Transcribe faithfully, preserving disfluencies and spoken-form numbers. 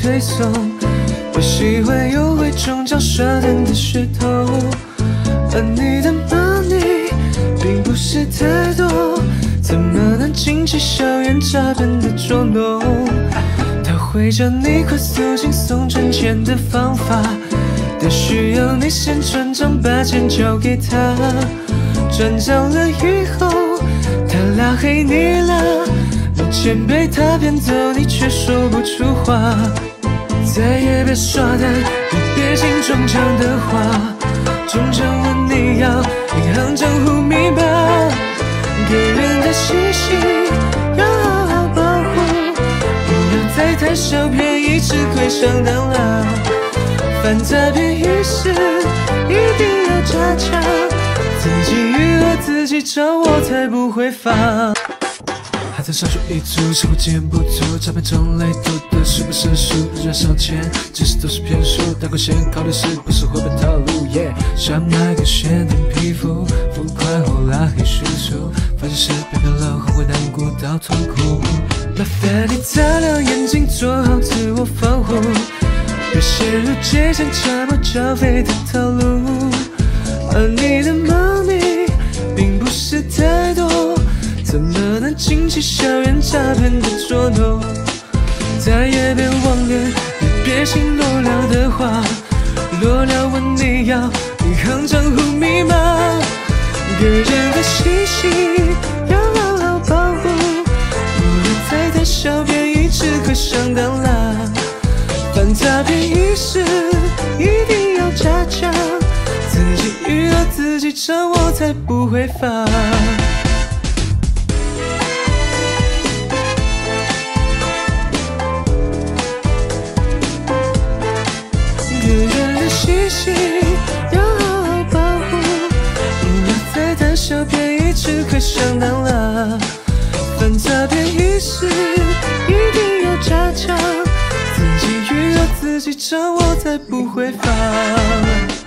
推送，不喜欢有伪装脚刷灯的噱头，而你的 money 并不是太多，怎么能经起校园诈骗的捉弄？他会教你快速轻松赚钱的方法，但需要你先转账把钱交给他，转账了以后，他拉黑你了，你钱被他骗走，你却说不出话。再也别刷单，也别信中奖的话，中奖问你要银行账户密码，给人的信息要好好保护，不要再贪小便宜吃亏上当啦。反诈骗意识一定要加强，自己娱乐自己掌握才不会发。还在上学一族，生活经验不足，诈骗种类多的数不胜数，不赚少钱，其实都是骗术。大光先考虑是不是会被套路 ，yeah。想买个限定皮肤，付款后拉黑叔叔，发现是被骗了后会难过到痛苦。麻烦你擦亮眼睛，做好自我防护，别陷入借钱查不缴费的套路。而你的 money 并不是太多，怎么能经起校园诈骗的捉弄？再也别忘脸，也别信裸聊的话，裸聊问你要银行账户密码，给人的信息要好好保护，不要再贪小便宜吃亏上当啦。反诈骗意识一定要加强，自己娱乐自己掌握才不会发。个人的信息要好好保护，不要再贪小便宜吃亏上当啦。反诈骗意识一定要加强，自己娱乐自己掌握才不会发。